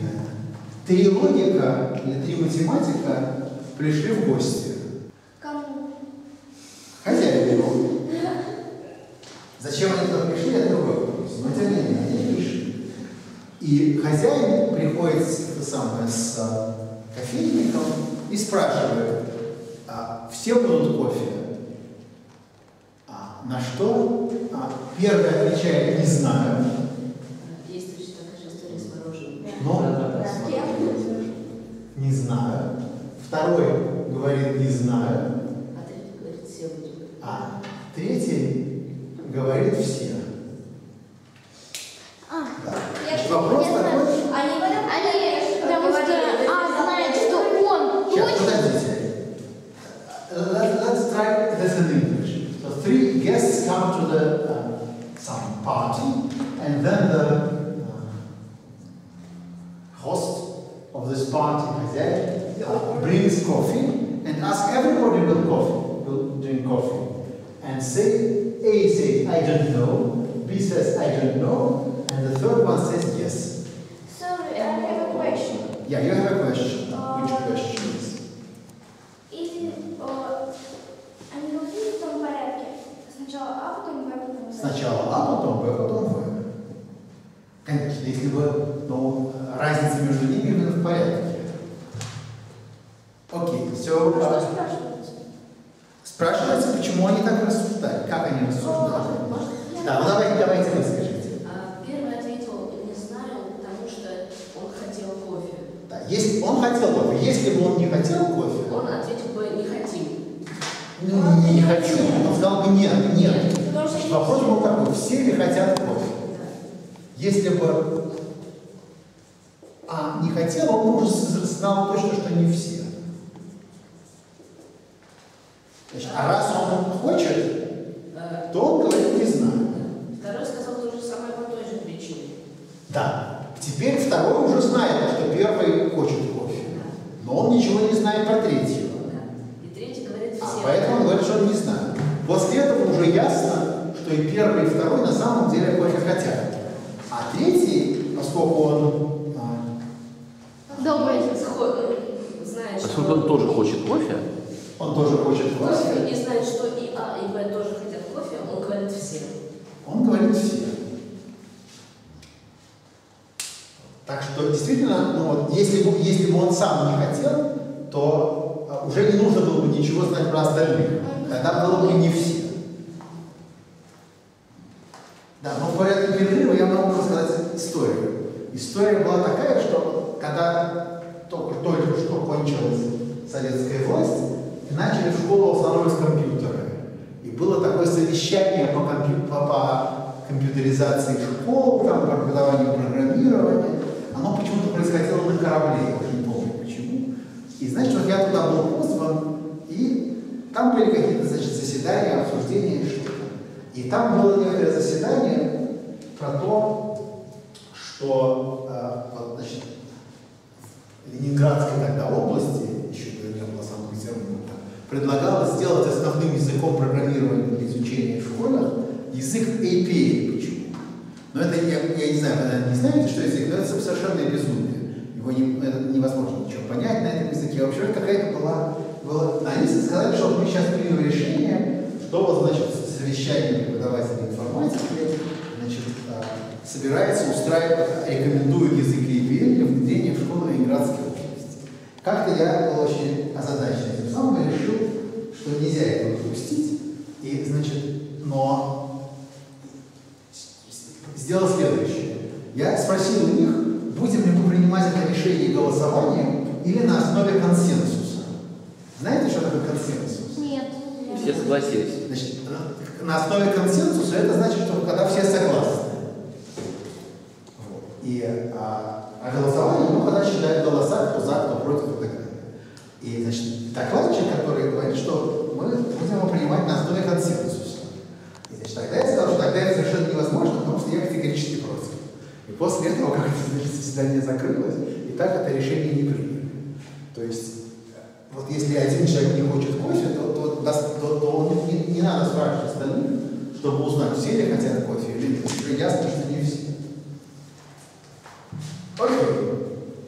удивительное. 3 логика или 3 математика пришли в гости. Кому? Хозяину. Зачем они туда пришли, это другой вопрос. Но тем не менее, они пришли. И хозяин приходит с кофейником и спрашивает, все будут кофе? На что первый отвечает, не знаю. Есть точно такая же история с мороженым. Не знаю. Второй говорит, не знаю. А третий говорит, все будут. А третий говорит, все. Да. Значит, вопрос такой. Они потому что знают, что он Сейчас, точно. подождите. Let's try this in English. So 3 guests come to the some party, and then the host of this party brings coffee and asks everybody will drink coffee, and A says I don't know, B says I don't know, and the third one says yes. Sorry, I have a question. Yeah, you have a question. Which question is? Они говорили в том порядке. Сначала А, потом Б, потом С. Сначала А, потом Б, потом В. Конечно, если бы, но разница между ними именно в порядке. Окей, все. Что спрашивается? Спрашивается, почему они так рассуждают, как они рассуждают. Да, ну давайте вы скажите. Первый ответил, не знаю, потому что он хотел кофе. Да, если он хотел кофе, если бы он не хотел кофе, Он ответил бы, не хотим. ну, не хочу, он сказал бы нет. Потому что Вопрос был такой, все ли хотят кофе? Если бы не хотел, он уже знал точно, что не все. Значит, а раз он хочет, то он говорит, не знаю. Второй сказал то же самое по той же причине. Да. Теперь второй уже знает, что первый хочет кофе. Но он ничего не знает про третьего. И третий говорит, все. Поэтому он говорит, что он не знает. После этого уже ясно, что и первый, и второй на самом деле кофе хотят. А третий, поскольку он Добрый. Знает, Поскольку он тоже хочет кофе, он тоже хочет кофе, и знает, что и А, и Б тоже хотят кофе, он говорит все. он говорит все. Так что действительно, ну, вот, если бы он сам не хотел, то уже не нужно было бы ничего знать про остальных. Тогда было бы не все. Да, но в порядке перерыва я могу рассказать историю. История была такая, что когда только что кончилась советская власть, начали в школу устанавливать компьютеры. И было такое совещание по компьютеризации школ, там, по преподаванию программирования. Оно почему-то происходило на корабле, я уже не помню почему. И значит, вот я туда был позван, и там были какие-то, значит, заседания, обсуждения, что-то. И там было некоторое заседание про то, что вот, значит, в Ленинградской тогда области, еще не было Санкт-Петербурга, предлагалось сделать основным языком программирования для изучения в школах язык APA. Почему? Но это, я не знаю, вы, наверное, не знаете, что язык, но это совершенное безумие. Это невозможно ничего понять на этом языке. Вообще какая-то была... Они сказали, что мы сейчас примем решение, что вот, значит, совещание преподавателей информатики, значит, собирается устраивать, рекомендует язык APL для внедрения в школы Ленинградской области. Как-то я был очень озадачен этим самым и решил, что нельзя этого допустить. И, значит, но сделал следующее. Я спросил у них, будем ли мы принимать это решение голосованием или на основе консенсуса. Знаете, что такое консенсус? Нет. все согласились. Значит, на основе консенсуса это значит, что когда все согласны. Вот. А голосование, ну, когда считают голоса, кто за, кто против и так далее. И, значит, докладчик, который говорит, что мы будем его принимать на основе консенсуса. И, значит, тогда я сказал, что тогда это совершенно невозможно, потому что я категорически против. И после этого, как значит, заседание закрылось, и так это решение не приняли. То есть, вот если один человек не хочет кофе, то он не надо спрашивать остальных, чтобы узнать, все ли хотят кофе или нет. Уже ясно, что не все. Окей.